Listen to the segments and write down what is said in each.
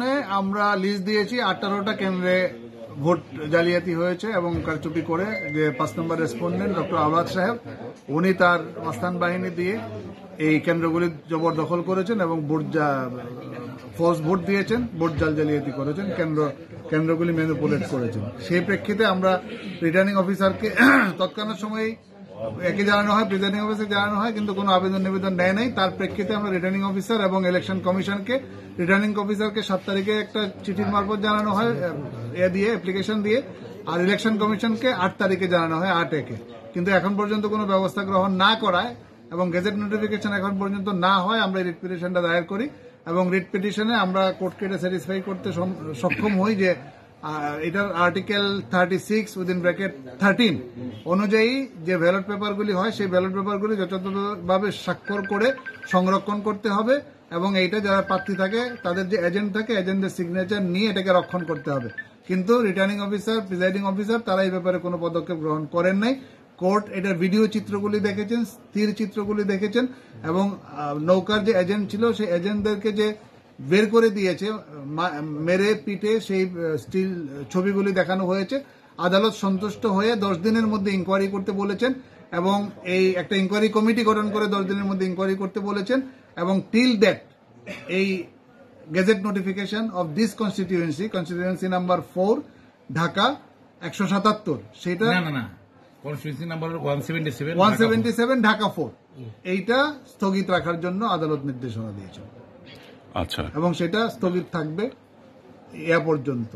নির্বাচনে আমরা লিস্ট দিয়েছি 18টা কেন্দ্রে ভোট জালিয়াতি হয়েছে এবং কারচুপি করে যে 5 নম্বর রেসপন্ডেন্ট ডক্টর আওলাদ সাহেব উনি তার মাস্তান বাহিনী দিয়ে এই কেন্দ্রগুলি জবরদখল করেছেন এবং ফলস ভোট দিয়েছেন, ভোট জালিয়াতি করেছেন, কেন্দ্রগুলি ম্যানিপুলেট করেছেন। সেই প্রেক্ষিতে আমরা রিটার্নিং অফিসারকে তৎকালীন সময়ে একে জানানো হয়, প্রিজাইডিং অফিসার জানানো হয়, কিন্তু কোনো আবেদন নিবেদন নেয় নাই। তার প্রেক্ষিতে আমরা রিটার্নিং অফিসার এবং ইলেকশন কমিশনকে 7 তারিখে একটা চিঠির মারফত জানানো হয় অ্যাপ্লিকেশন দিয়ে, আর ইলেকশন কমিশনকে 8 তারিখে জানানো হয় 8-এ। কিন্তু এখন পর্যন্ত কোনো ব্যবস্থা গ্রহণ না করায় এবং গেজেট নোটিফিকেশন এখন পর্যন্ত না হয় আমরা রিট পিটিশনটা দায়ের করি এবং রিট পিটিশনে আমরা কোর্টকে এটা স্যাটিসফাই করতে সক্ষম হই যে এটার আর্টিকেল 36(13) অনুযায়ী যে ব্যালট পেপারগুলি হয় সেই ব্যালট পেপারগুলি যথাযথভাবে স্বাক্ষর করে সংরক্ষণ করতে হবে এবং এইটা যারা প্রার্থী থাকে তাদের যে এজেন্ট থাকে এজেন্টদের সিগনেচার নিয়ে এটাকে রক্ষণ করতে হবে। কিন্তু রিটার্নিং অফিসার, প্রিজাইডিং অফিসার তারা এই ব্যাপারে কোনো পদক্ষেপ গ্রহণ করেন নাই। কোর্ট এটার ভিডিও চিত্রগুলি দেখেছেন, স্থির চিত্রগুলি দেখেছেন এবং নৌকার যে এজেন্ট ছিল সেই এজেন্টদেরকে যে বের করে দিয়েছে মেরে পিটে সেই স্টিল ছবিগুলি দেখানো হয়েছে। আদালত সন্তুষ্ট হয়ে 10 দিনের মধ্যে ইনকোয়ারি করতে বলেছেন এবং এই একটা ইনকোয়ারি কমিটি গঠন করে 10 দিনের মধ্যে ইনকোয়ারি করতে বলেছেন এবং টিল দ্যাট এই gazette notification of this constituency number 4 Dhaka 177 সেটা কনস্টিটিউয়েন্সি নাম্বার 177 ঢাকা 4 এইটা স্থগিত রাখার জন্য আদালত নির্দেশনা দিয়েছে। আচ্ছা, এবং সেটা স্থগিত থাকবে এ পর্যন্ত,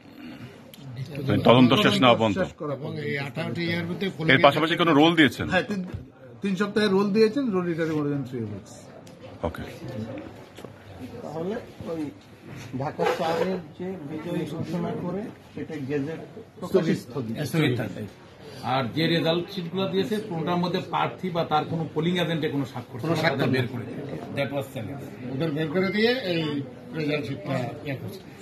তদন্ত শেষ না পর্যন্ত। এর পাশাপাশি কোনো রোল দিয়েছেন? হ্যাঁ, 3 সপ্তাহের রোল দিয়েছেন, rule returning more than 3 weeks. Okay, তাহলে ওই ঢাকা 4-এর যে বিজয়ী ঘোষণা করে সেটা গেজেট স্থগিত থাকে। আর যে রেজাল্ট শিটগুলো দিয়েছে কোনটার মধ্যে প্রার্থী বা তার কোনো পোলিং এজেন্টে কোনো স্বাক্ষর বের করে দ্যাট ওয়াজ চ্যালেঞ্জ, ওদের বের করে দিয়ে এই রেজাল্ট শিটটা